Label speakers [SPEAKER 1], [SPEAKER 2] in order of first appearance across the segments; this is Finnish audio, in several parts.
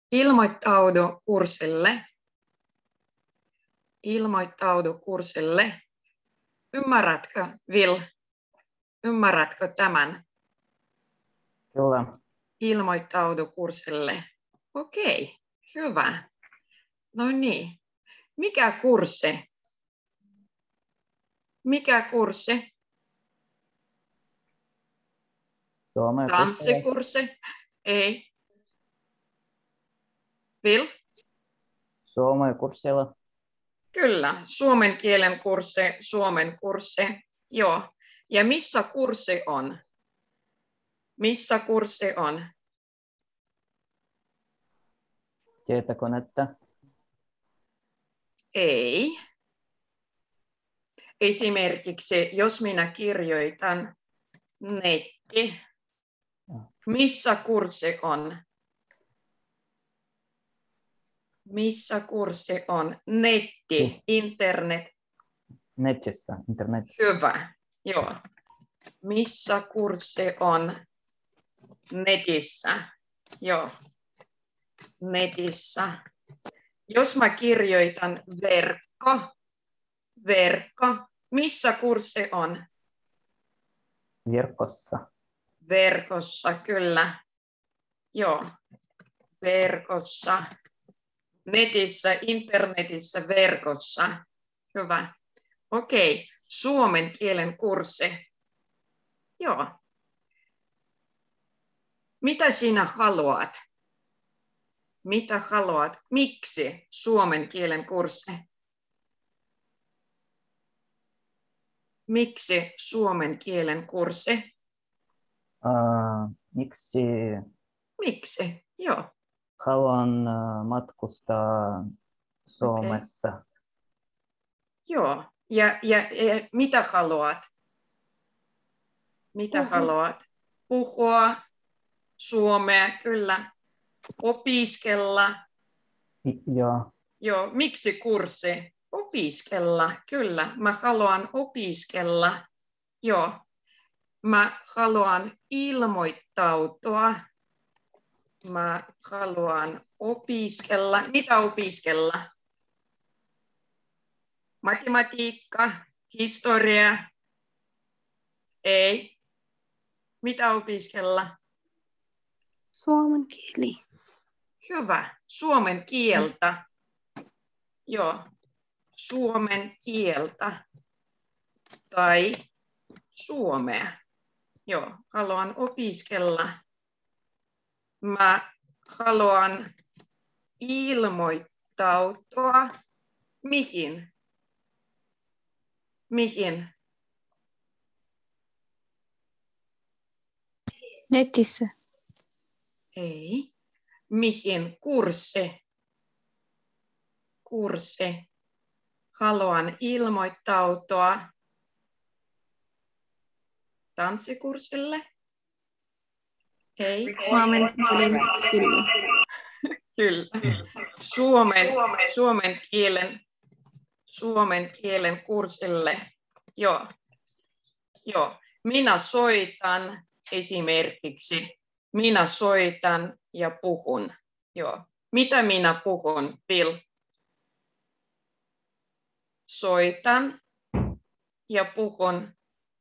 [SPEAKER 1] Ilmoittaudu kurssille. Ilmoittaudu kurssille. Ymmärrätkö, Will? Ymmärrätkö tämän?
[SPEAKER 2] Kyllä.
[SPEAKER 1] Ilmoittaudu kurssille. Okei, hyvä. No niin. Mikä kurssi? Mikä kurssi? Tanssikurssi? Ei. Will?
[SPEAKER 2] Suomen kurssilla.
[SPEAKER 1] Kyllä, suomen kielen kurssi, suomen kurssi. Joo. Ja missä kurssi on? Missä kurssi on?
[SPEAKER 2] Tietokonetta.
[SPEAKER 1] Ei. Esimerkiksi, jos minä kirjoitan netti, missä kurssi on? Missä kurssi on? Netti, internet.
[SPEAKER 2] Netissä, internet.
[SPEAKER 1] Hyvä, joo. Missä kurssi on? Netissä, joo. Netissä. Jos mä kirjoitan verkko, missä kurssi on?
[SPEAKER 2] Verkossa.
[SPEAKER 1] Verkossa, kyllä. Joo, verkossa. Netissä, internetissä, verkossa. Hyvä. Okei, suomen kielen kurssi. Joo. Mitä sinä haluat? Mitä haluat? Miksi suomen kielen kurssi? Miksi suomen kielen kurssi?
[SPEAKER 2] Miksi?
[SPEAKER 1] Miksi? Joo.
[SPEAKER 2] Haluan matkustaa Suomessa.
[SPEAKER 1] Okay. Joo. Ja mitä haluat? Mitä haluat? Puhua suomea, kyllä. Opiskella.
[SPEAKER 2] Joo.
[SPEAKER 1] Joo. Miksi kurssi? Opiskella, kyllä. Mä haluan opiskella. Joo. Mä haluan ilmoittautua. Mä haluan opiskella. Mitä opiskella? Matematiikka, historia. Ei. Mitä opiskella?
[SPEAKER 3] Suomen kieli.
[SPEAKER 1] Hyvä. Suomen kieltä. Joo. Suomen kieltä. Tai suomea. Joo. Haluan opiskella. Mä haluan ilmoittautua. Mihin? Mihin?
[SPEAKER 3] Netissä.
[SPEAKER 1] Ei. Mihin? Kurssi. Kurssi. Haluan ilmoittautua tanssikurssille. Ei. Kyllä. Suomen kielen kurssille. Joo. Joo. Minä soitan esimerkiksi. Minä soitan ja puhun. Joo. Mitä minä puhun, Bill? Soitan ja puhun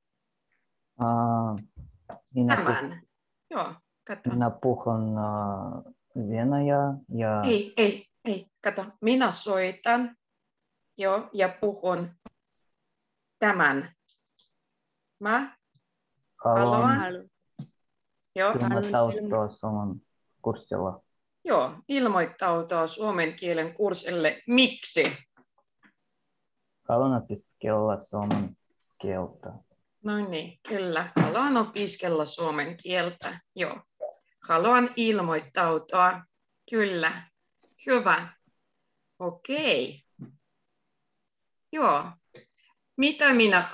[SPEAKER 1] tämän. Joo, kato.
[SPEAKER 2] Minä puhun venäjää ja...
[SPEAKER 1] Ei, kato. Minä soitan ja puhun tämän. Mä haluan.
[SPEAKER 2] Ilmoittautua suomen kurssilla.
[SPEAKER 1] Joo, ilmoittautua suomen kielen kurssille. Miksi?
[SPEAKER 2] Haluan opiskella suomen kieltä.
[SPEAKER 1] No niin, kyllä. Haluan opiskella suomen kieltä. Joo. Haluan ilmoittautua. Kyllä. Hyvä. Okei. Joo. Mitä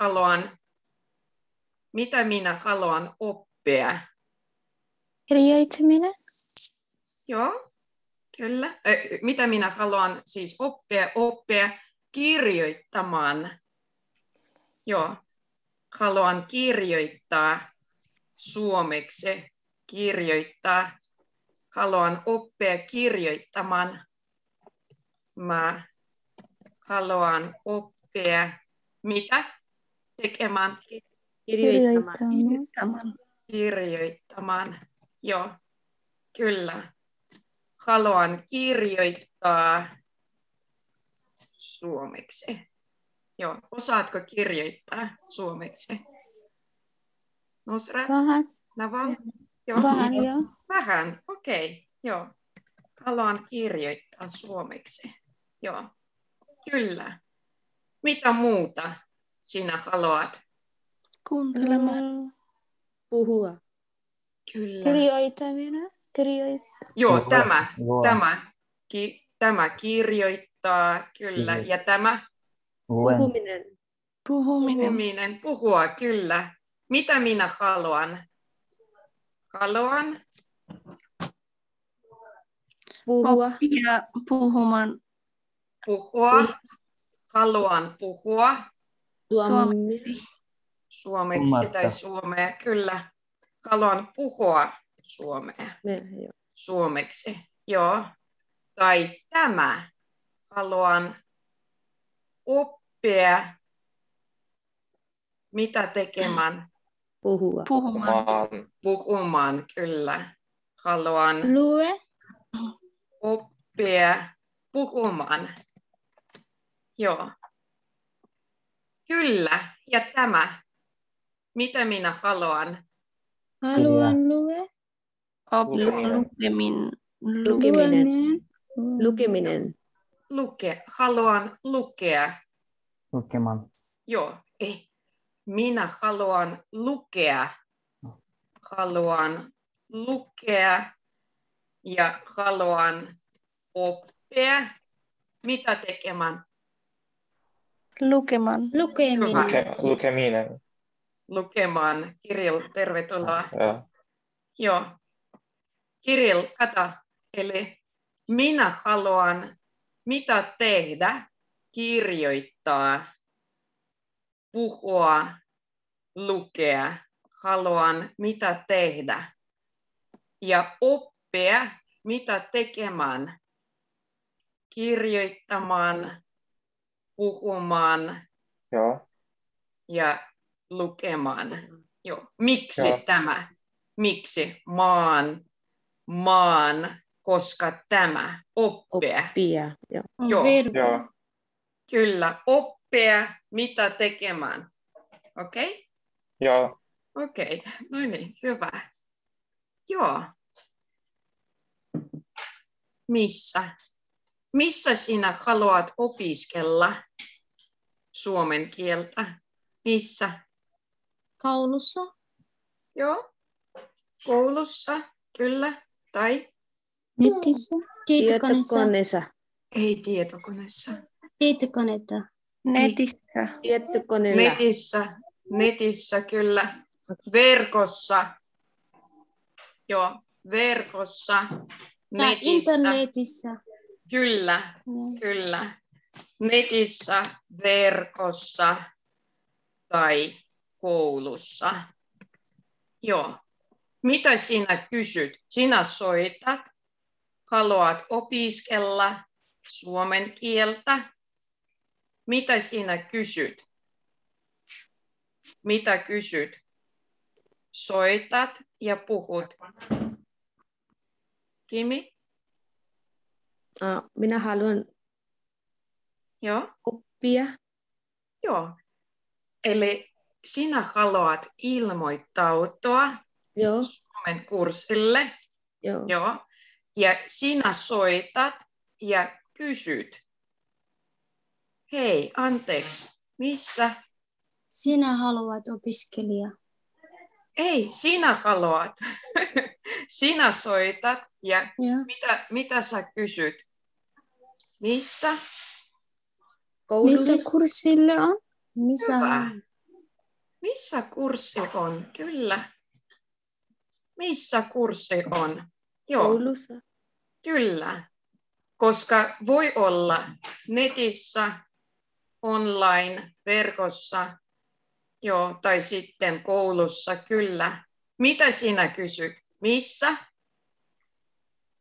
[SPEAKER 1] minä haluan oppia?
[SPEAKER 3] Kirjoittaminen.
[SPEAKER 1] Joo. Kyllä. Mitä minä haluan siis oppia kirjoittamaan? Joo. Haluan kirjoittaa suomeksi. Kirjoittaa. haluan oppia kirjoittamaan. Mä haluan oppia mitä tekemään? Kirjoittamaan. Joo, kyllä. Haluan kirjoittaa suomeksi. Joo, osaatko kirjoittaa suomeksi? Nusrat?
[SPEAKER 3] Vähän.
[SPEAKER 1] Naval? Joo.
[SPEAKER 3] Vähän, joo.
[SPEAKER 1] Vähän, okei. Joo. Haluan kirjoittaa suomeksi. Joo, kyllä. Mitä muuta sinä haluat?
[SPEAKER 3] Kuuntelemaan.
[SPEAKER 4] Puhua.
[SPEAKER 1] Kyllä.
[SPEAKER 3] Kirjoittaminen.
[SPEAKER 1] Joo,
[SPEAKER 2] Lue.
[SPEAKER 1] tämä kirjoittaa, kyllä. Ja tämä
[SPEAKER 2] Luen.
[SPEAKER 4] Puhuminen.
[SPEAKER 1] puhua, kyllä. Mitä minä haluan? Haluan
[SPEAKER 4] Puhua.
[SPEAKER 3] Oppia puhumaan
[SPEAKER 1] puhua. Haluan puhua suomeksi tai
[SPEAKER 2] Ymmärtää.
[SPEAKER 1] suomea, kyllä. Haluan puhua suomea.
[SPEAKER 4] Joo.
[SPEAKER 1] Suomeksi, joo. Tai tämä. Haluan oppia mitä tekemään. Puhumaan, kyllä. Haluan
[SPEAKER 3] Lue.
[SPEAKER 1] oppia puhumaan. Joo. Kyllä. Ja tämä. Mitä minä haluan?
[SPEAKER 3] Haluan lue.
[SPEAKER 4] Lukeminen.
[SPEAKER 1] Haluan lukea.
[SPEAKER 2] Lukemaan.
[SPEAKER 1] Joo. Minä haluan lukea. Haluan lukea ja haluan oppia. Mitä tekemään?
[SPEAKER 3] Lukeminen.
[SPEAKER 1] Lukemaan. Kirill, tervetuloa.
[SPEAKER 5] Joo.
[SPEAKER 1] Joo. Kirill, kato. Eli minä haluan mitä tehdä, kirjoittaa, puhua, lukea. Haluan mitä tehdä. Ja oppia mitä tekemään. Kirjoittamaan, puhumaan
[SPEAKER 5] Joo.
[SPEAKER 1] ja lukemaan. Joo. Miksi
[SPEAKER 5] Joo.
[SPEAKER 1] tämä? Miksi? Maan, koska tämä. Oppia. Joo.
[SPEAKER 5] Joo.
[SPEAKER 1] Kyllä. Oppia mitä tekemään. Okei? Okay?
[SPEAKER 5] Joo.
[SPEAKER 1] Okei. Okay. No niin, hyvä. Joo. Missä sinä haluat opiskella suomen kieltä? Missä?
[SPEAKER 3] Koulussa.
[SPEAKER 1] Joo. Koulussa, kyllä. Tai?
[SPEAKER 3] Netissä.
[SPEAKER 4] Tietokoneessa.
[SPEAKER 1] Ei tietokoneessa.
[SPEAKER 3] Tietokonetta.
[SPEAKER 4] Netissä. Tietokoneella.
[SPEAKER 1] Netissä, kyllä. Verkossa. Joo, verkossa.
[SPEAKER 3] Tai internetissä.
[SPEAKER 1] Kyllä. Netissä, verkossa tai koulussa. Joo. Mitä sinä kysyt? Sinä soitat. Haluat opiskella suomen kieltä. Mitä sinä kysyt? Mitä kysyt? Soitat ja puhut. Kimi?
[SPEAKER 4] Minä haluan
[SPEAKER 1] Joo.
[SPEAKER 4] oppia.
[SPEAKER 1] Joo. Eli sinä haluat ilmoittautua suomen kurssille. Joo. Ja sinä soitat ja kysyt. Hei, anteeksi, missä?
[SPEAKER 3] Sinä haluat opiskelija.
[SPEAKER 1] Ei, sinä haluat. Sinä soitat ja mitä sä kysyt? Missä?
[SPEAKER 4] Koulussa.
[SPEAKER 3] Missä kurssille on?
[SPEAKER 1] Missä kurssi on? Kyllä. Missä kurssi on? Joo.
[SPEAKER 4] Koulussa.
[SPEAKER 1] Kyllä. Koska voi olla netissä, online, verkossa, joo, tai sitten koulussa, kyllä. Mitä sinä kysyt? Missä?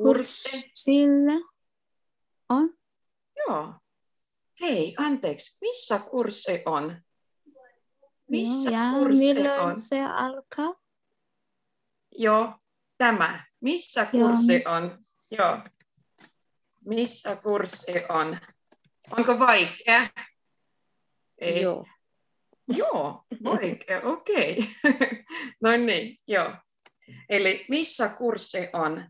[SPEAKER 3] Kurssilla on?
[SPEAKER 1] Joo. Hei, anteeksi. Missä kurssi on? Missä
[SPEAKER 3] Ja
[SPEAKER 1] kurssi
[SPEAKER 3] milloin
[SPEAKER 1] on?
[SPEAKER 3] se alkaa?
[SPEAKER 1] Joo, tämä. Missä kurssi on? Joo. Missä kurssi on? Onko vaikea? Ei.
[SPEAKER 4] Joo.
[SPEAKER 1] Joo, vaikea, okei. No niin, joo. Eli missä kurssi on?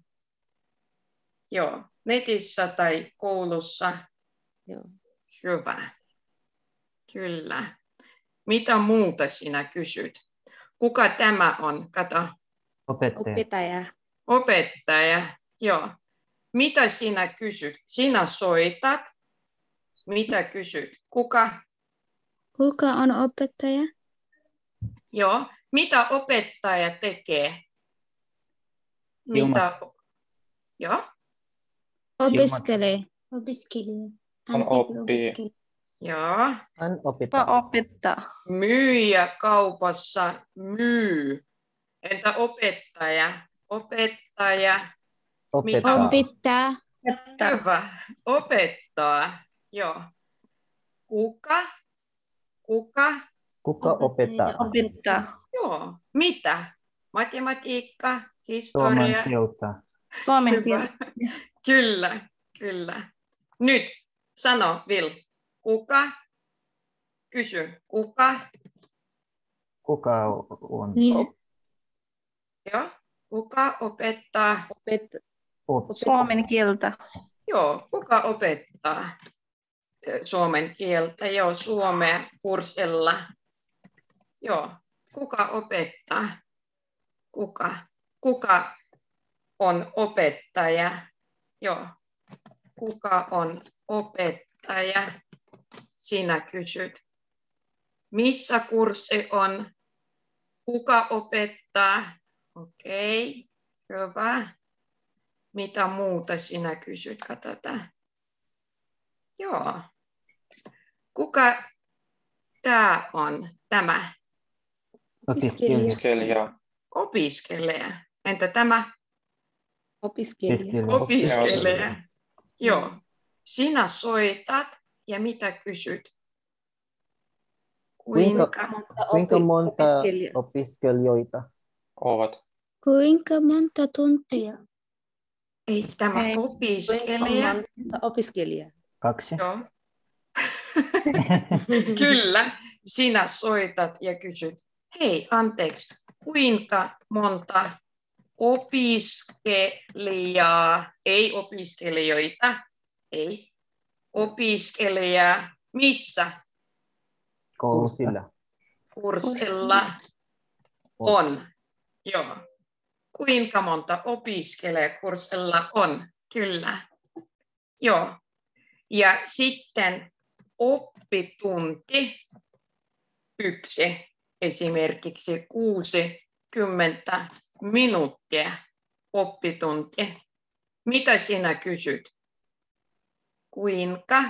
[SPEAKER 1] Joo, netissä tai koulussa.
[SPEAKER 4] Joo.
[SPEAKER 1] Hyvä. Kyllä. Mitä muuta sinä kysyt? Kuka tämä on? Kato.
[SPEAKER 2] Opettaja.
[SPEAKER 4] Opettaja.
[SPEAKER 1] Opettaja. Joo. Mitä sinä kysyt? Sinä soitat. Mitä kysyt? Kuka?
[SPEAKER 3] Kuka on opettaja?
[SPEAKER 1] Joo. Mitä opettaja tekee? Mitä? Joo.
[SPEAKER 3] Opiskelee. Opiskelija. Hän
[SPEAKER 5] On
[SPEAKER 3] tekee
[SPEAKER 5] oppii.
[SPEAKER 3] opiskelija.
[SPEAKER 1] Joo.
[SPEAKER 2] Hän opettaa.
[SPEAKER 4] Opettaa.
[SPEAKER 1] Myyjä kaupassa myy. Entä opettaja? Opettaja.
[SPEAKER 2] Opettaa.
[SPEAKER 3] Opettaa.
[SPEAKER 1] Hyvä. Opettaa. Joo. Kuka? Kuka?
[SPEAKER 2] Kuka opettaa?
[SPEAKER 4] Opettaa.
[SPEAKER 1] Joo. Mitä? Matematiikka,
[SPEAKER 2] Suomen
[SPEAKER 1] historia.
[SPEAKER 2] kieltä.
[SPEAKER 4] Suomen
[SPEAKER 1] Hyvä.
[SPEAKER 4] kieltä.
[SPEAKER 1] Kyllä, kyllä. Nyt sano, Vil. Kuka? Kysy. Kuka?
[SPEAKER 2] Kuka on?
[SPEAKER 3] Niin.
[SPEAKER 1] Joo. Kuka opettaa?
[SPEAKER 4] Suomen kieltä.
[SPEAKER 1] Joo. Kuka opettaa suomen kieltä? Joo. Suomea kurssilla. Joo. Kuka opettaa? Kuka? Kuka on opettaja? Joo. Kuka on opettaja? Sinä kysyt. Missä kurssi on? Kuka opettaa? Okei, hyvä. Mitä muuta sinä kysyt? Katsotaan. Joo. Kuka tämä on? Tämä
[SPEAKER 2] Opiskelija.
[SPEAKER 5] Opiskelija.
[SPEAKER 1] opiskelija. Entä tämä?
[SPEAKER 4] Opiskelija.
[SPEAKER 1] Opiskelija. Joo. Sinä soitat ja mitä kysyt?
[SPEAKER 2] Kuinka monta
[SPEAKER 4] Opiskelija.
[SPEAKER 2] opiskelijoita?
[SPEAKER 5] Ovat.
[SPEAKER 3] Kuinka monta tuntia?
[SPEAKER 1] Ei tämä
[SPEAKER 4] Ei.
[SPEAKER 1] opiskelija.
[SPEAKER 4] Opiskelija.
[SPEAKER 2] 2.
[SPEAKER 1] Joo. Kyllä, sinä soitat ja kysyt, hei, anteeksi, kuinka monta opiskelijaa, ei opiskelijoita, ei, opiskelijaa, missä
[SPEAKER 2] Kurssilla.
[SPEAKER 1] kurssilla on? Joo. Kuinka monta opiskelijaa kurssilla on? Kyllä. Joo. Ja sitten oppitunti 1, esimerkiksi 60 minuuttia oppitunti. Mitä sinä kysyt? Kuinka?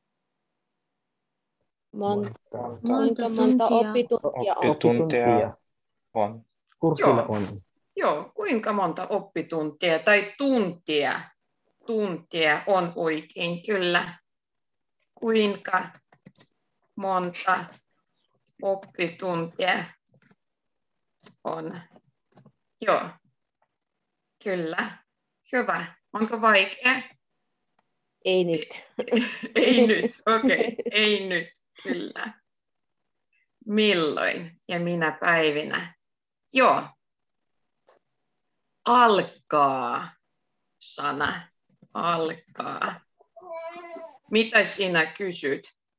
[SPEAKER 3] Monta
[SPEAKER 4] Monta
[SPEAKER 3] tuntia.
[SPEAKER 4] oppituntia on?
[SPEAKER 5] Oppituntia on.
[SPEAKER 2] Kurssilla
[SPEAKER 1] Joo.
[SPEAKER 2] on.
[SPEAKER 1] Joo, kuinka monta oppituntia tai tuntia? Tuntia on oikein, kyllä. Kuinka monta oppituntia on? Joo, kyllä. Hyvä. Onko vaikea?
[SPEAKER 4] Ei nyt.
[SPEAKER 1] Ei nyt, okei. Ei nyt, kyllä. Milloin ja minä päivinä? Joo. Alkaa sana. Alkaa. Mitä sinä kysyt?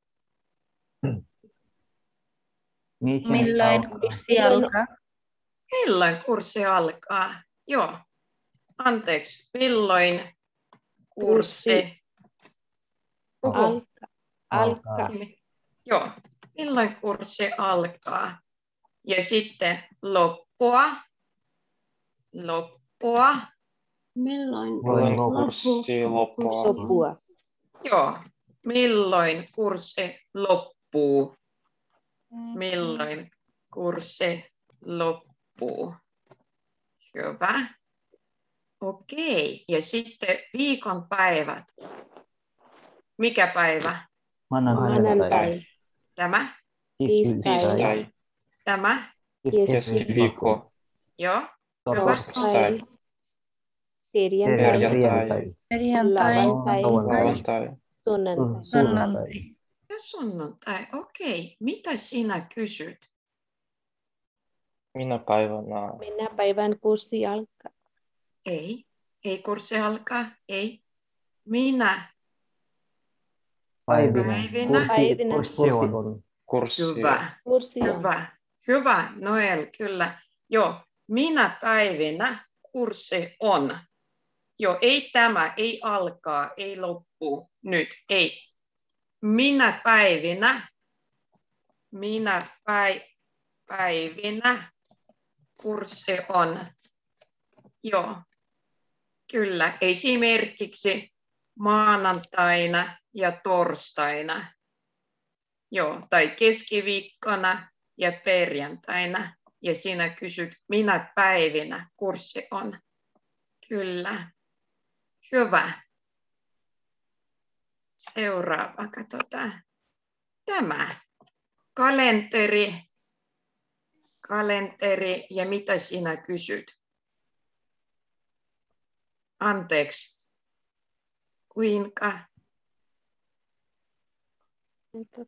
[SPEAKER 4] Milloin kurssi alkaa?
[SPEAKER 1] Milloin kurssi alkaa? Joo. Anteeksi, milloin kurssi puhu.
[SPEAKER 4] Alkaa.
[SPEAKER 1] Joo. Milloin kurssi alkaa? Ja sitten loppua. Loppua.
[SPEAKER 3] Milloin
[SPEAKER 5] Milloin
[SPEAKER 3] loppu?
[SPEAKER 5] kurssi loppua?
[SPEAKER 4] Sopua.
[SPEAKER 1] Joo. Milloin kurssi loppuu? Milloin kurssi loppuu? Hyvä. Okei. Ja sitten viikon päivät. Mikä päivä?
[SPEAKER 4] Maanantai.
[SPEAKER 1] Tämä?
[SPEAKER 5] Tiistai.
[SPEAKER 1] Tämä?
[SPEAKER 5] Keskiviikko.
[SPEAKER 1] Joo. Hyvä.
[SPEAKER 4] Torstai. Perjantai.
[SPEAKER 5] Perjantai.
[SPEAKER 3] Perjantai.
[SPEAKER 5] Lauantai.
[SPEAKER 4] Sunnuntai.
[SPEAKER 3] Sunnuntai.
[SPEAKER 1] Ja sunnuntai. Okei. Mitä sinä kysyt?
[SPEAKER 5] Minä päivänä?
[SPEAKER 4] Minä päivän kurssi alkaa.
[SPEAKER 1] Ei. Ei kurssi alkaa. Ei. Minä.
[SPEAKER 2] Päivinä.
[SPEAKER 4] Päivinä.
[SPEAKER 2] Kurssi on.
[SPEAKER 5] Kurssi.
[SPEAKER 1] Hyvä.
[SPEAKER 4] Kurssi on.
[SPEAKER 1] Hyvä. Hyvä. Noel, kyllä. Joo. Minä päivinä kurssi on. Joo, ei tämä, ei alkaa, ei loppu nyt, ei. Minä päivinä kurssi on. Joo, kyllä. Esimerkiksi maanantaina ja torstaina. Joo, tai keskiviikkona ja perjantaina. Ja sinä kysyt, minä päivinä kurssi on. Kyllä. Hyvä. Seuraava, katsotaan. Tämä. Kalenteri ja mitä sinä kysyt? Anteeksi. Kuinka?
[SPEAKER 2] Kuinka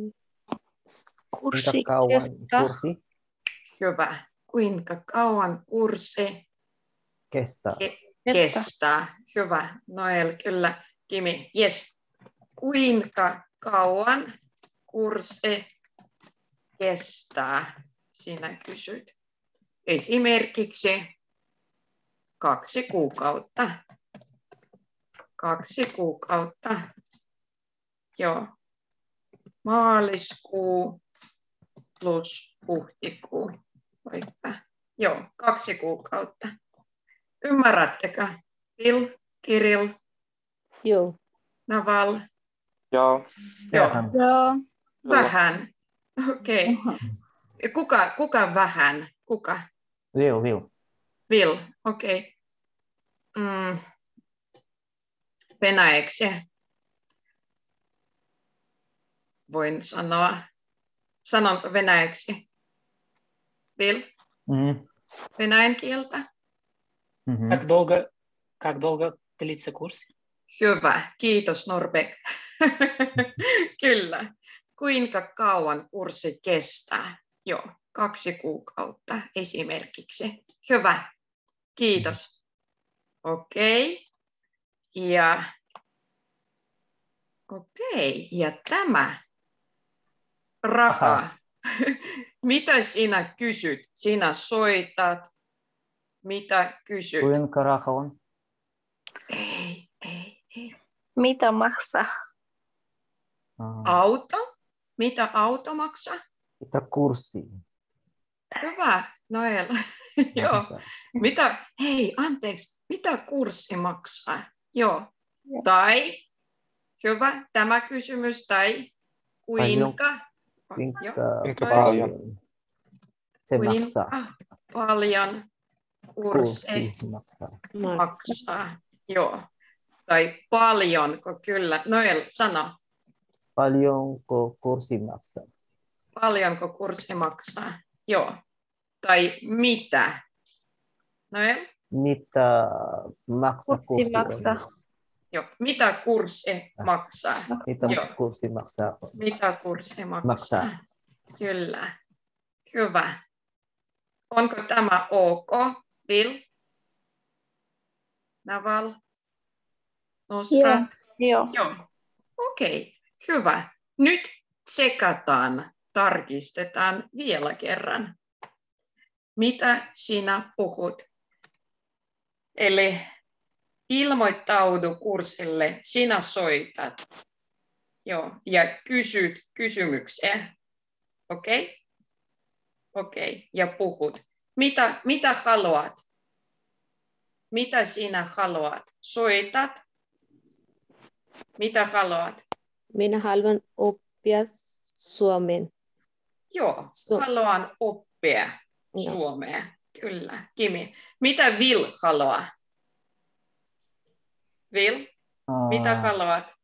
[SPEAKER 2] kauan kurssi
[SPEAKER 1] Hyvä. Kuinka kauan kurssi
[SPEAKER 2] kestää?
[SPEAKER 1] Kestää. Hyvä. Noel, kyllä. Kimi, yes. Kuinka kauan kurssi kestää? Sinä kysyt. Esimerkiksi 2 kuukautta. 2 kuukautta. Joo. Maaliskuu plus huhtikuu. Vaikka. Joo, 2 kuukautta. Ymmärrättekö? Bill, Kirill,
[SPEAKER 4] Joo.
[SPEAKER 1] Naval.
[SPEAKER 5] Joo.
[SPEAKER 1] Joo.
[SPEAKER 3] Joo.
[SPEAKER 1] Vähän. Okei. Kuka vähän? Kuka?
[SPEAKER 2] Will.
[SPEAKER 1] Bill. Okei. Venäjäksi. Voin sanoa. Sanonko venäjäksi? Bill? Venäjän kieltä?
[SPEAKER 6] Как долго длится курс?
[SPEAKER 1] Hyvä. Kiitos Norbek. Kyllä. Kuinka kauan kurssi kestää? Joo, 2 kuukautta esimerkiksi. Hyvä. Kiitos. Okei. Ja tämä raha. Mitä sinä kysyt? Sinä soitat. Mitä kysyt?
[SPEAKER 2] Kuinka raha on?
[SPEAKER 1] Ei.
[SPEAKER 7] Mitä maksaa?
[SPEAKER 1] Auto? Mitä auto maksaa?
[SPEAKER 2] Mitä kurssi?
[SPEAKER 1] Hyvä, Noel. Joo. Mitä kurssi maksaa? Joo. Tai, hyvä, tämä kysymys, tai kuinka?
[SPEAKER 5] Kuinka paljon?
[SPEAKER 2] Se maksaa.
[SPEAKER 1] Kuinka paljon kurssi maksaa? Joo. Tai paljonko, kyllä. Noel, sano.
[SPEAKER 2] Paljonko kurssi maksaa?
[SPEAKER 1] Paljonko kurssi maksaa? Joo. Tai mitä? Noel?
[SPEAKER 2] Mitä maksaa kurssi?
[SPEAKER 7] Maksaa.
[SPEAKER 1] Joo. Mitä kurssi maksaa?
[SPEAKER 2] Mitä
[SPEAKER 1] Joo.
[SPEAKER 2] kurssi maksaa?
[SPEAKER 1] Mitä kurssi maksaa? Kyllä. Hyvä. Onko tämä ok, Bill? Naval? Nusra?
[SPEAKER 7] Joo.
[SPEAKER 1] Joo. Okei. Hyvä. Nyt tsekataan, tarkistetaan vielä kerran. Mitä sinä puhut? Eli ilmoittaudu kurssille, sinä soitat. Joo, ja kysyt kysymyksiä. Okei? Okei, ja puhut. Mitä haluat? Mitä sinä haluat? Soitat? Mitä haluat?
[SPEAKER 4] Minä haluan oppia suomen.
[SPEAKER 1] Joo, haluan oppia suomea. Kyllä. Kimi, mitä Will haluaa? Will, mitä haluat?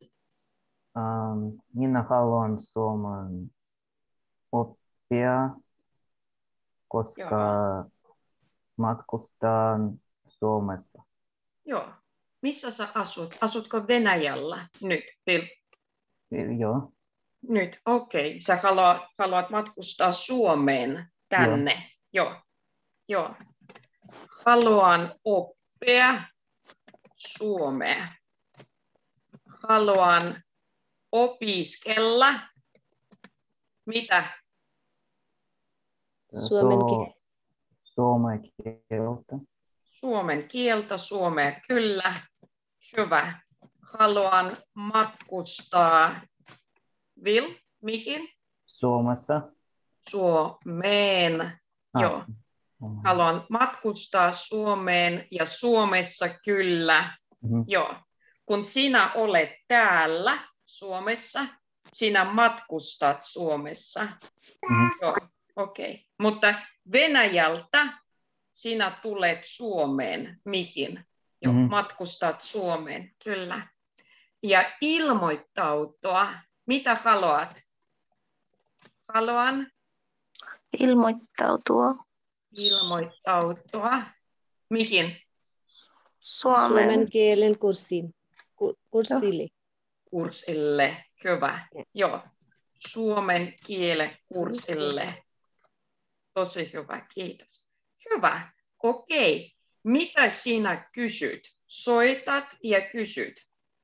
[SPEAKER 2] Minä haluan suomen oppia, koska matkustan Suomessa.
[SPEAKER 1] Joo. Missä sä asut? Asutko Venäjällä nyt, Will?
[SPEAKER 2] Joo.
[SPEAKER 1] Nyt, okei. Sä haluat matkustaa Suomeen tänne. Joo. Haluan oppia suomea. Haluan opiskella. Mitä?
[SPEAKER 2] Suomen kieltä.
[SPEAKER 1] Suomen kieltä, suomea, kyllä. Hyvä. Haluan matkustaa. Will, mihin?
[SPEAKER 2] Suomessa.
[SPEAKER 1] Suomeen. Joo. Haluan matkustaa Suomeen ja Suomessa kyllä. Joo. Kun sinä olet täällä Suomessa, sinä matkustat Suomessa. Joo, okei. Mutta Venäjältä sinä tulet Suomeen. Mihin? Joo, matkustat Suomeen, kyllä. Ja ilmoittautua. Mitä haluat? Haluan
[SPEAKER 7] Ilmoittautua.
[SPEAKER 1] Ilmoittautua. Mihin?
[SPEAKER 4] Suomen kielen kurssille.
[SPEAKER 1] Kurssille. Hyvä. Joo. Suomen kielen kurssille. Tosi hyvä. Kiitos. Hyvä. Okei. Mitä sinä kysyt? Soitat ja kysyt.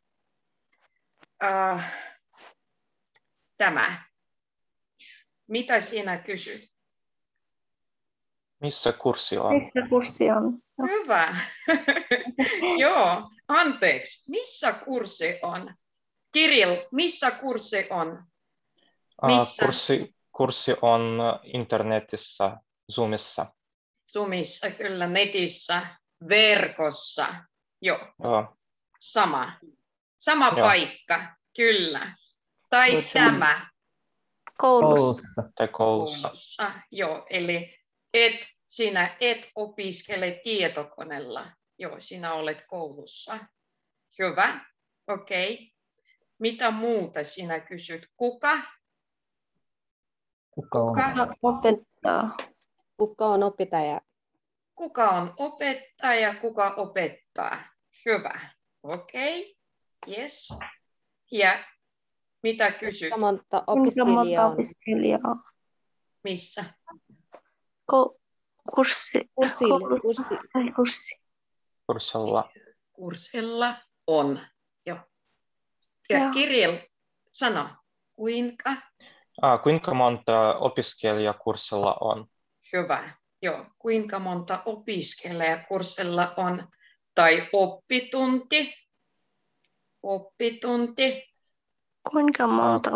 [SPEAKER 1] Tämä. Mitä sinä kysyt?
[SPEAKER 5] Missä kurssi on?
[SPEAKER 7] Missä kurssi on?
[SPEAKER 1] Hyvä. Joo, anteeksi. Missä kurssi on? Kirill, missä kurssi on? Missä?
[SPEAKER 5] Kurssi on internetissä, Zoomissa.
[SPEAKER 1] Zoomissa, kyllä, netissä, verkossa. Joo. Sama paikka, kyllä. Tai tämä.
[SPEAKER 7] Koulussa.
[SPEAKER 5] Tai koulussa.
[SPEAKER 1] Joo, eli sinä et opiskele tietokoneella. Joo, sinä olet koulussa. Hyvä. Okei. Mitä muuta sinä kysyt? Kuka?
[SPEAKER 2] Kuka
[SPEAKER 7] opettaa?
[SPEAKER 4] Kuka on opettaja?
[SPEAKER 1] Kuka on opettaja? Kuka opettaa? Hyvä. Okei. Yes. Ja mitä kysyt?
[SPEAKER 4] Kuinka monta
[SPEAKER 7] opiskelijaa on?
[SPEAKER 1] Missä? Kurssilla on. Joo. Ja Kirill, sano, kuinka?
[SPEAKER 5] Kuinka monta opiskelijaa kurssilla on?
[SPEAKER 1] Hyvä. Joo. Kuinka monta opiskelijaa kurssilla on? Tai oppitunti?
[SPEAKER 7] Kuinka monta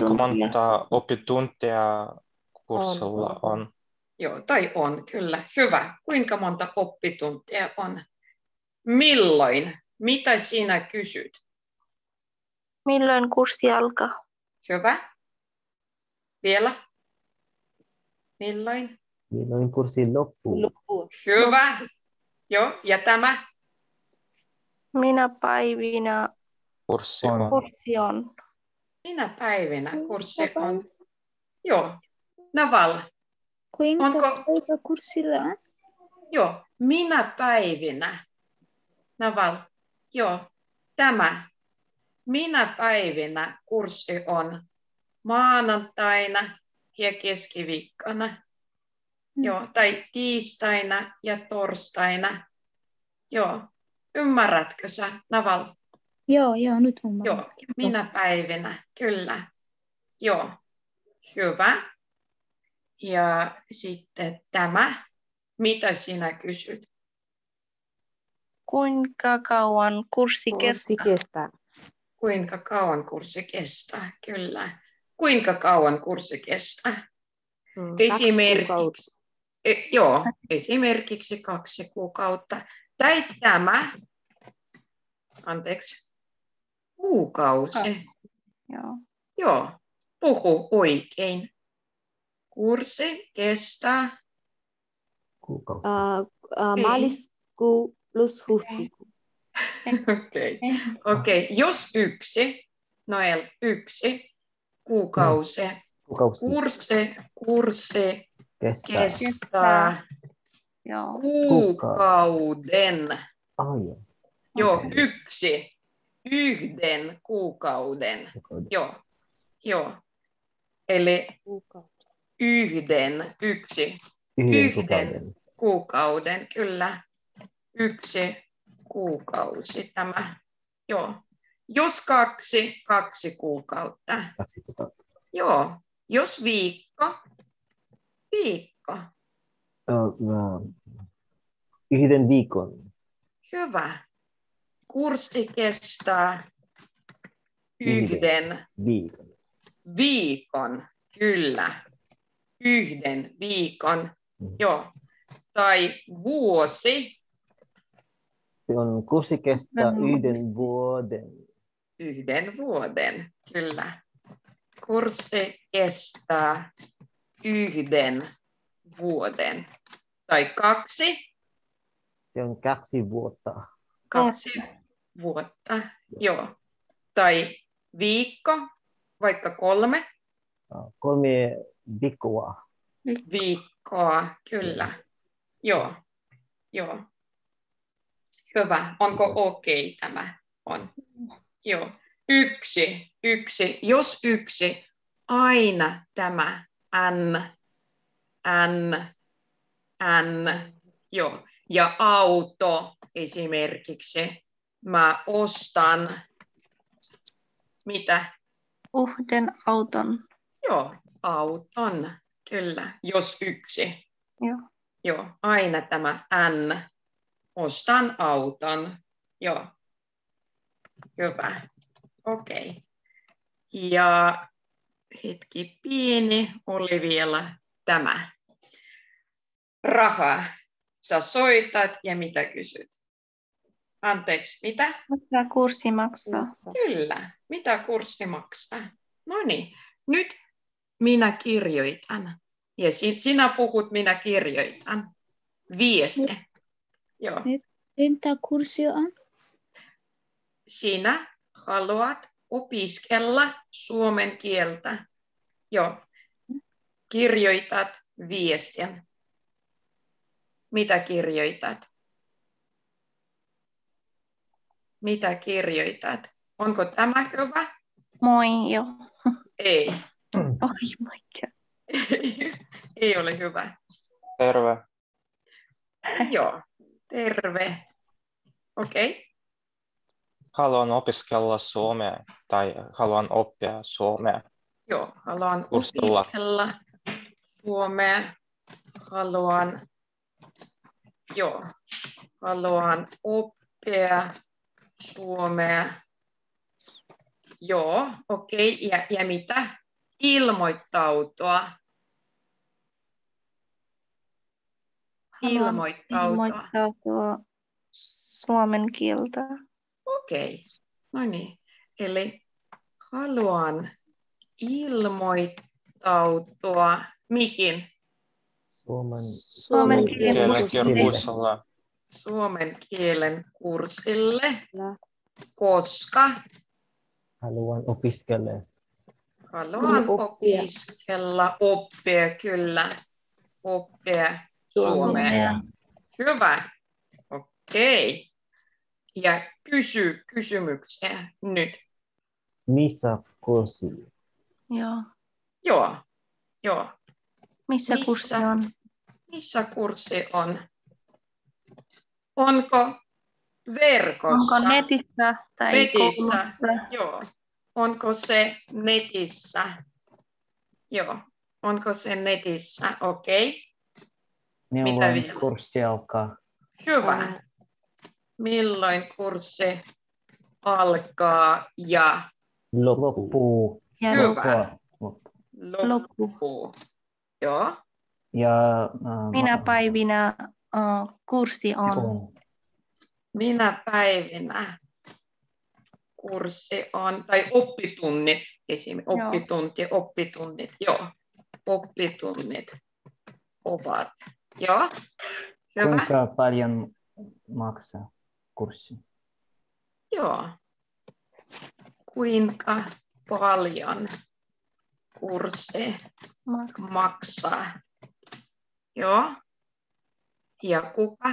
[SPEAKER 5] oppituntia kurssilla on?
[SPEAKER 1] Joo, tai on, kyllä. Hyvä. Kuinka monta oppituntia on? Milloin? Mitä sinä kysyt?
[SPEAKER 7] Milloin kurssi alkaa?
[SPEAKER 1] Hyvä. Vielä? Milloin?
[SPEAKER 2] Milloin kurssi loppuu?
[SPEAKER 1] Hyvä. Joo, ja tämä?
[SPEAKER 7] Minä päivinä
[SPEAKER 5] kurssi
[SPEAKER 7] on?
[SPEAKER 1] Minä päivinä kurssi on? Joo. Naval.
[SPEAKER 3] Kuinka aika kurssilla on?
[SPEAKER 1] Joo. Minä päivinä? Naval. Joo. Tämä. Minä päivinä kurssi on? Maanantaina ja keskiviikkona. Joo. Tai tiistaina ja torstaina. Joo. Ymmärrätkö sä, Naval?
[SPEAKER 3] Joo, nyt ymmärrän.
[SPEAKER 1] Joo. Minä päivinä, kyllä. Joo. Hyvä. Ja sitten tämä. Mitä sinä kysyt?
[SPEAKER 7] Kuinka kauan kurssi kestää?
[SPEAKER 1] Kuinka kauan kurssi kestää? Kyllä. Kuinka kauan kurssi kestää? Esimerkiksi. Esimerkiksi 2 kuukautta. Tai tämä. Anteeksi. Kuukausi. Joo. Puhu oikein. Kurssi kestää.
[SPEAKER 4] Maaliskuu plus huhtikuu.
[SPEAKER 1] Okei. Jos Noel, kuukausi. Kurssi kestää
[SPEAKER 7] Joo.
[SPEAKER 1] kuukauden. Joo,
[SPEAKER 2] Okay.
[SPEAKER 1] yhden kuukauden. Joo. Eli yhden kuukauden, kyllä. 1 kuukausi tämä. Joo. Jos 2 kuukautta.
[SPEAKER 2] 2 kuukautta.
[SPEAKER 1] Joo. Jos viikko.
[SPEAKER 2] Yhden viikon.
[SPEAKER 1] Hyvä. Kurssi kestää yhden viikon. Kyllä. Yhden viikon. Joo. Tai vuosi.
[SPEAKER 2] Se on kurssi kestää yhden vuoden.
[SPEAKER 1] Yhden vuoden, kyllä. Kurssi kestää yhden vuoden. Tai 2.
[SPEAKER 2] Se on 2 vuotta.
[SPEAKER 1] 2 vuotta, joo. Tai viikko, vaikka 3.
[SPEAKER 2] 3 viikkoa.
[SPEAKER 1] Viikkoa, kyllä. Joo. Hyvä. Onko okei tämä? On. Joo. 1. Jos 1, aina tämä n. Joo. Ja auto esimerkiksi. Mä ostan mitä?
[SPEAKER 7] Yhden auton.
[SPEAKER 1] Joo, auton. Kyllä. Jos 1. Joo. Aina tämä n. Ostan auton. Joo. Hyvä. Okei. Ja hetki pieni oli vielä tämä. Raha. Sä soitat ja mitä kysyt? Anteeksi, mitä?
[SPEAKER 7] Mitä kurssi maksaa?
[SPEAKER 1] Kyllä. Mitä kurssi maksaa? No niin. Nyt minä kirjoitan. Ja sinä puhut, minä kirjoitan. Viesti. Joo.
[SPEAKER 3] Entä kurssi on?
[SPEAKER 1] Sinä haluat opiskella suomen kieltä. Joo. Kirjoitat viestin. Mitä kirjoitat? Mitä kirjoitat? Onko tämä hyvä?
[SPEAKER 7] Moi jo.
[SPEAKER 1] Ei.
[SPEAKER 7] Oi moikka.
[SPEAKER 1] Ei ole hyvä.
[SPEAKER 5] Terve.
[SPEAKER 1] Joo. Terve. Okei.
[SPEAKER 5] Haluan opiskella suomea tai haluan oppia suomea.
[SPEAKER 1] Joo, haluan
[SPEAKER 5] Kurssilla.
[SPEAKER 1] opiskella suomea. Haluan oppia suomea. Joo, okei. Ja mitä? Ilmoittautua.
[SPEAKER 7] Ilmoittautua suomen kieltä.
[SPEAKER 1] Okei. No niin. Eli haluan ilmoittautua mihin?
[SPEAKER 7] Suomen kielen
[SPEAKER 5] kurssilla.
[SPEAKER 1] Suomen kielen kurssille. Koska
[SPEAKER 2] Haluan opiskella.
[SPEAKER 1] Oppia, kyllä. Oppia suomea. Hyvä. Okei. Ja kysymyksiä nyt.
[SPEAKER 2] Missä kurssi?
[SPEAKER 7] Joo.
[SPEAKER 1] Joo.
[SPEAKER 7] Missä kurssi on?
[SPEAKER 1] Missä kurssi on? Onko verkossa?
[SPEAKER 7] Onko netissä tai koulussa?
[SPEAKER 1] Joo. Onko se netissä? Joo. Onko se netissä? Okei.
[SPEAKER 2] Milloin kurssi alkaa?
[SPEAKER 1] Hyvä. Milloin kurssi alkaa ja
[SPEAKER 2] loppuu?
[SPEAKER 1] Hyvä. Loppuu. Joo.
[SPEAKER 2] Ja
[SPEAKER 7] minä päivinä kurssi on?
[SPEAKER 1] Minä päivinä kurssi on, tai oppitunnit, esimerkiksi oppitunnit, joo. Oppitunnit ovat, joo. Hyvä.
[SPEAKER 2] Kuinka paljon maksaa kurssi?
[SPEAKER 1] Joo. Kuinka paljon kurssi maksaa? Joo. Ja kuka?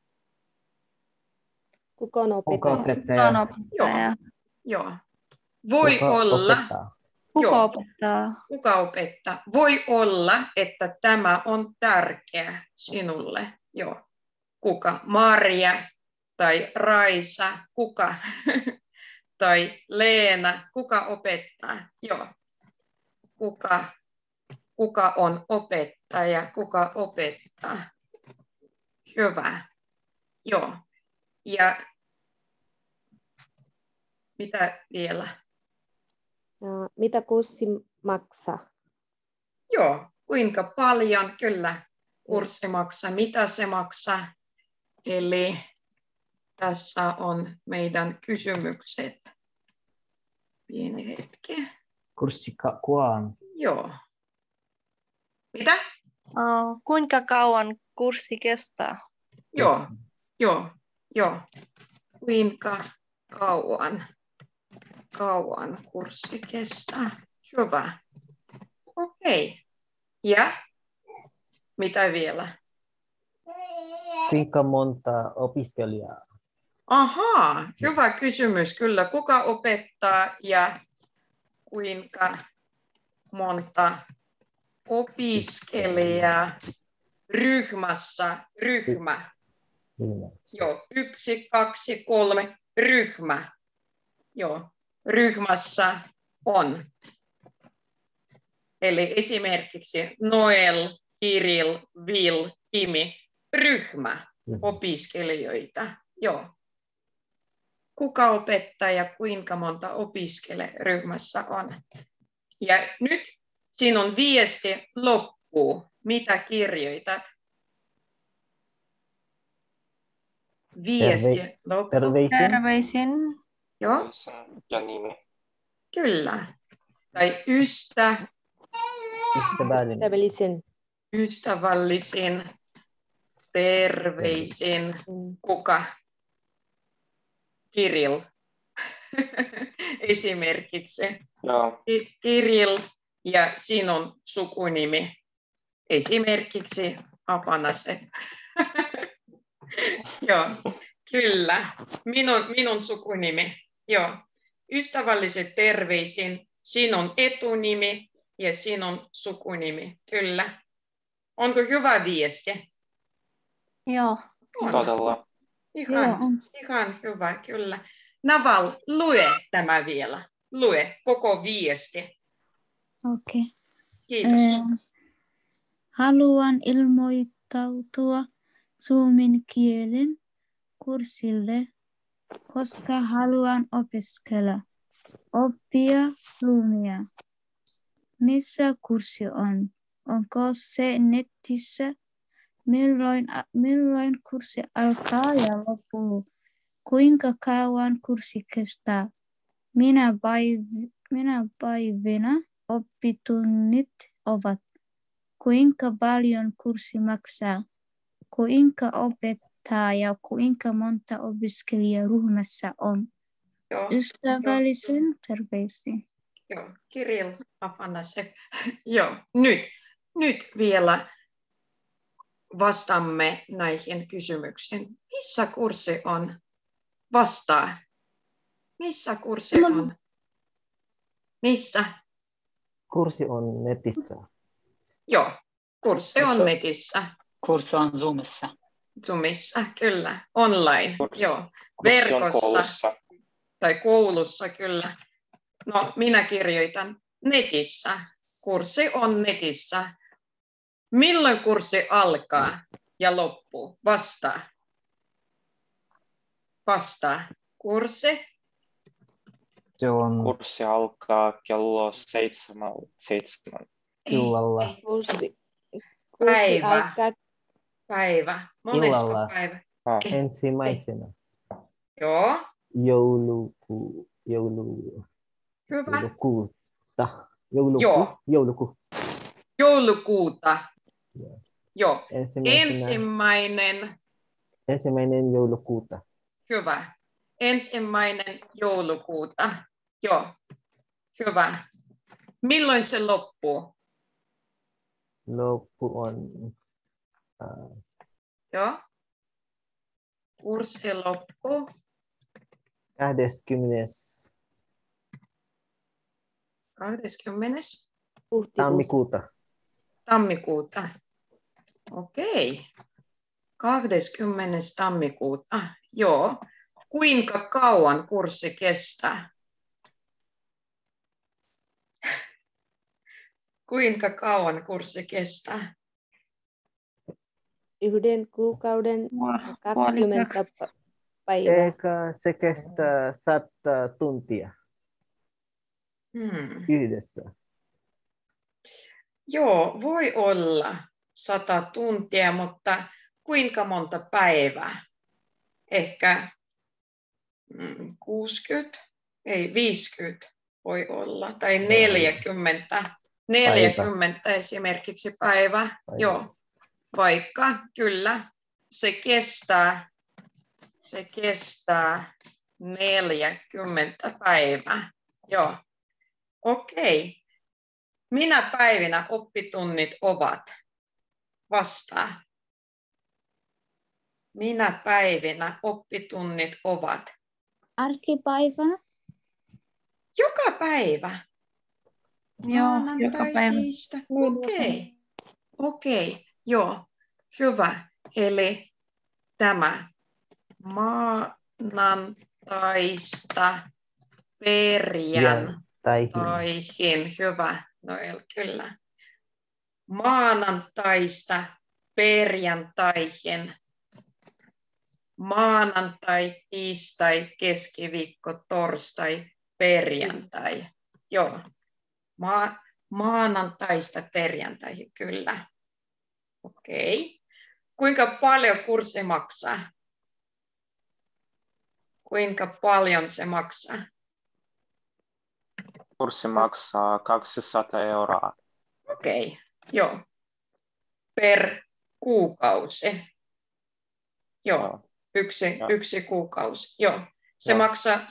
[SPEAKER 4] Kuka on
[SPEAKER 2] Kuka
[SPEAKER 4] opettaja?
[SPEAKER 2] opettaja?
[SPEAKER 1] Joo. Voi
[SPEAKER 2] Kuka
[SPEAKER 1] olla.
[SPEAKER 2] opettaa?
[SPEAKER 7] Kuka opettaa?
[SPEAKER 1] Kuka opettaa? Voi olla, että tämä on tärkeä sinulle. Joo. Kuka? Maria tai Raisa? Kuka? Tai Leena? Kuka opettaa? Joo. Kuka on opettaja? Kuka opettaa? Hyvä. Joo. Ja mitä vielä?
[SPEAKER 4] Mitä kurssi maksaa?
[SPEAKER 1] Joo, kuinka paljon? Kyllä, kurssi maksaa. Mitä se maksaa? Eli tässä on meidän kysymykset. Pieni hetki.
[SPEAKER 2] Kurssi kuaan?
[SPEAKER 1] Joo. Mitä?
[SPEAKER 7] Kuinka kauan kurssi kestää?
[SPEAKER 1] Joo. Kuinka kauan kurssi kestää? Hyvä. Okei. Ja mitä vielä?
[SPEAKER 2] Kuinka monta opiskelijaa?
[SPEAKER 1] Ahaa, hyvä kysymys kyllä. Kuka opettaa ja kuinka monta opiskelijaa ryhmässä? Ryhmä. Joo, 1, 2, 3, ryhmä. Joo, ryhmässä on. Eli esimerkiksi Noel, Kirill, Will, Kimi, ryhmä opiskelijoita. Joo. Kuka opettaa ja kuinka monta opiskelijaa ryhmässä on? Ja nyt sinun viesti loppuu. Mitä kirjoitat? Viesti loppuu.
[SPEAKER 7] Terveisin.
[SPEAKER 1] Joo.
[SPEAKER 5] Ja nimi.
[SPEAKER 1] Kyllä. Tai ystävällisin terveisin. Kuka? Kirill. Esimerkiksi.
[SPEAKER 5] Joo.
[SPEAKER 1] Kirill ja sinun sukunimi. Esimerkiksi Apanase. Joo, kyllä. Minun sukunimi. Joo. Ystävälliset terveisin, sinun etunimi ja sinun sukunimi. Kyllä. Onko hyvä viesti?
[SPEAKER 7] Joo.
[SPEAKER 5] Todella.
[SPEAKER 1] Ihan hyvä, kyllä. Naval, lue tämä vielä. Lue koko viesti.
[SPEAKER 3] Okei.
[SPEAKER 1] Kiitos.
[SPEAKER 3] Haluan ilmoittautua suomen kielen kurssille, koska haluan opiskella, oppia suomea. Missä kurssi on? Onko se netissä? Milloin kurssi alkaa ja loppuu? Kuinka kauan kurssi kestää? Minä päivinä oppitunnit ovat? Kuinka paljon kurssi maksaa? Kuinka opettaa ja kuinka monta opiskelijaa ryhmässä on?
[SPEAKER 1] Joo.
[SPEAKER 3] Ystävällisen terveisin.
[SPEAKER 1] Joo, Kirill Afanasek. Joo, nyt vielä vastaamme näihin kysymyksiin. Missä kurssi on? Vastaa. Missä kurssi on? Missä?
[SPEAKER 2] Kurssi on netissä.
[SPEAKER 1] Joo, kurssi on netissä.
[SPEAKER 6] Kurssi on Zoomissa.
[SPEAKER 1] Zoomissa, kyllä. Online, joo.
[SPEAKER 5] Kurssi on
[SPEAKER 1] Verkossa
[SPEAKER 5] koulussa.
[SPEAKER 1] tai koulussa, kyllä. No, minä kirjoitan netissä. Kurssi on netissä. Milloin kurssi alkaa ja loppuu? Vastaa. Kurssi?
[SPEAKER 5] Kurssi alkaa kello 7.
[SPEAKER 2] Illalla.
[SPEAKER 1] Päivä. Monesko
[SPEAKER 2] Illalla.
[SPEAKER 1] päivä?
[SPEAKER 2] Ensimmäisenä.
[SPEAKER 1] Joo. Hyvä. Joulukuuta. Joo. Ensimmäinen
[SPEAKER 2] Ensimmäinen joulukuuta.
[SPEAKER 1] Hyvä. 1. joulukuuta. Joo, hyvä. Milloin se loppuu?
[SPEAKER 2] Loppu on
[SPEAKER 1] Joo. Kurssi loppuu.
[SPEAKER 2] 20.
[SPEAKER 1] 20.
[SPEAKER 2] tammikuuta.
[SPEAKER 1] Tammikuuta. Okei. 20. tammikuuta. Joo. Kuinka kauan kurssi kestää? Kuinka kauan kurssi kestää?
[SPEAKER 4] 1 kuukauden 20
[SPEAKER 7] Puolikaksi.
[SPEAKER 4] päivää.
[SPEAKER 2] Eikä se kestää 100 tuntia yhdessä.
[SPEAKER 1] Joo, voi olla 100 tuntia, mutta kuinka monta päivää? Ehkä 60, ei 50 voi olla, tai 40. 40 esimerkiksi päivä. Joo, vaikka kyllä se kestää 40 päivää. Joo, okei. Minä päivinä oppitunnit ovat? Vastaa. Minä päivinä oppitunnit ovat?
[SPEAKER 3] Arkipäivänä.
[SPEAKER 1] Joka päivä.
[SPEAKER 7] Joo,
[SPEAKER 1] Maanantai,
[SPEAKER 7] joka päivä.
[SPEAKER 1] tiistai. Okei. Joo, hyvä. Eli tämä maanantaista perjantaihin. Hyvä, Noel, kyllä. Maanantaista perjantaihin. Maanantai, tiistai, keskiviikko, torstai, perjantai. Joo. Maanantaista perjantaihin, kyllä. Okei. Kuinka paljon kurssi maksaa? Kuinka paljon se maksaa?
[SPEAKER 5] Kurssi maksaa 200 euroa.
[SPEAKER 1] Okei, joo. Per kuukausi. Joo, yksi kuukausi. Joo. Se maksaa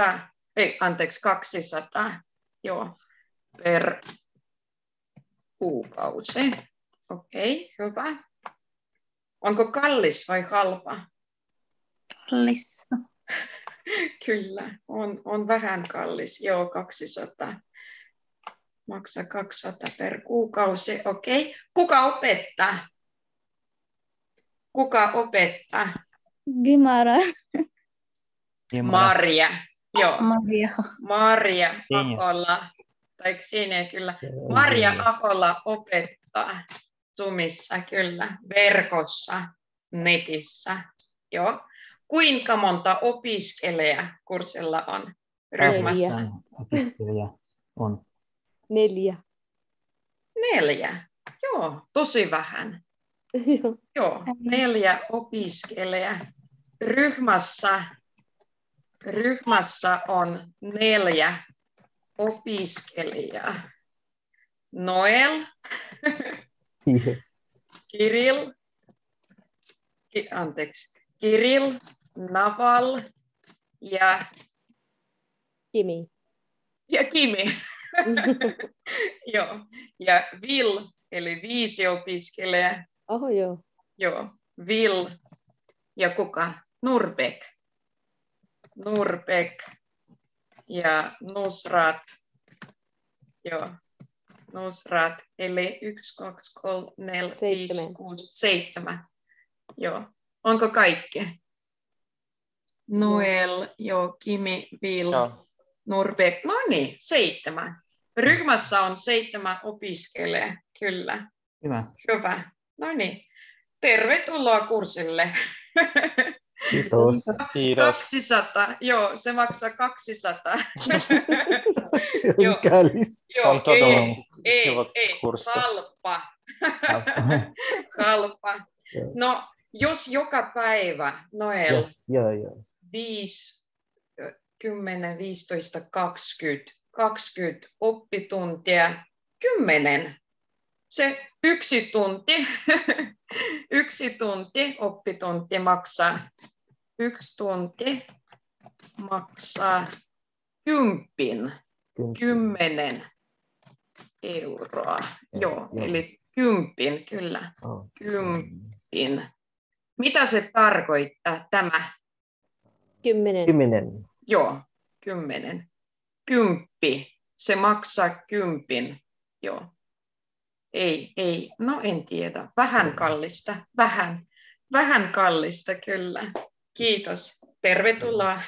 [SPEAKER 1] 200, joo, per kuukausi. Okei, hyvä. Onko kallis vai halpa?
[SPEAKER 7] Kallis.
[SPEAKER 1] Kyllä, on vähän kallis. Joo, 200. Maksaa 200 per kuukausi. Okei. Kuka opettaa? Kuka opettaa?
[SPEAKER 3] Gimara.
[SPEAKER 1] Marja. Joo.
[SPEAKER 7] Maria.
[SPEAKER 1] Marja Ahola. Tai siinä kyllä. Marja Ahola opettaa Zoomissa, kyllä. Verkossa, netissä. Joo. Kuinka monta opiskelijaa kurssilla on ryhmässä?
[SPEAKER 8] 8 opiskelijaa on.
[SPEAKER 4] 4.
[SPEAKER 1] 4. Joo, tosi vähän. Joo, 4 opiskelijaa. Ryhmässä on 4 opiskelijaa. Noel, Kirill, Naval ja
[SPEAKER 4] Kimi.
[SPEAKER 1] Joo. Ja Will, eli 5 opiskelijaa.
[SPEAKER 4] Oho, joo.
[SPEAKER 1] Joo, Will ja kuka? Nurbek ja Nusrat. Joo, Nusrat, eli 1, 2, 3, 4, 5, 6, 7. Joo, onko kaikki? Noel, joo, Kimi, Will, Nurbek. No niin, 7. Ryhmässä on 7 opiskelijaa, kyllä. Hyvä. No niin, tervetuloa kurssille.
[SPEAKER 2] Kiitos.
[SPEAKER 1] 200, joo, se maksaa 200.
[SPEAKER 2] Se on kallis.
[SPEAKER 5] Se on todella kiva
[SPEAKER 1] ei,
[SPEAKER 5] kurssi.
[SPEAKER 1] halpa. No, jos joka päivä, Noel, 5, 10, 15, 20 oppituntia, 10. Se 1 tunti, 1 tunti oppitunti maksaa 1 tunti maksaa 10 euroa. Joo, eli 10, kyllä. 10. Mitä se tarkoittaa tämä?
[SPEAKER 4] 10.
[SPEAKER 2] 10.
[SPEAKER 1] Joo, 10. 10. Se maksaa 10. Joo. Ei. No en tiedä. Vähän kallista. Vähän kallista, kyllä. Kiitos. Tervetuloa.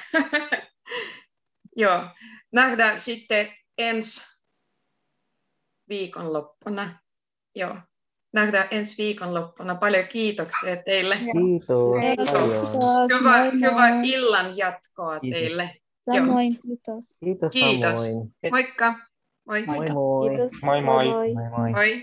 [SPEAKER 1] Joo. Nähdään sitten ensi viikonloppuna. Joo. Nähdään ensi viikonloppuna. Paljon kiitoksia teille.
[SPEAKER 2] Kiitos paljon.
[SPEAKER 1] Hyvää illan jatkoa teille.
[SPEAKER 3] Samoin, kiitos.
[SPEAKER 2] Kiitos
[SPEAKER 1] Kiitos.
[SPEAKER 2] samoin.
[SPEAKER 1] Moikka. Moi.
[SPEAKER 2] Moi moi.
[SPEAKER 4] Kiitos.
[SPEAKER 5] Moi moi.
[SPEAKER 8] Moi moi.
[SPEAKER 1] Moi.